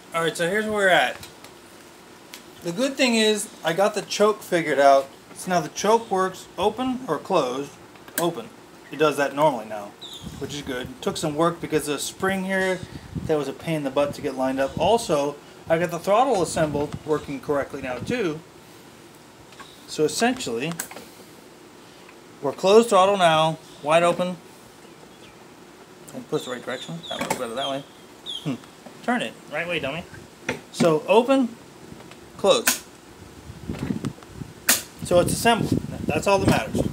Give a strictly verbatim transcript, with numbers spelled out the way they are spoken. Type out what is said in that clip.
Alright, so here's where we're at. The good thing is I got the choke figured out. So now the choke works open or closed. Open. It does that normally now, which is good. It took some work because the spring here, that was a pain in the butt to get lined up. Also, I got the throttle assembled working correctly now too. So essentially, we're closed throttle now, wide open. And push the right direction. That works better that way. Hmm. Turn it. Right way, dummy. So open, close. So it's assembled. That's all that matters.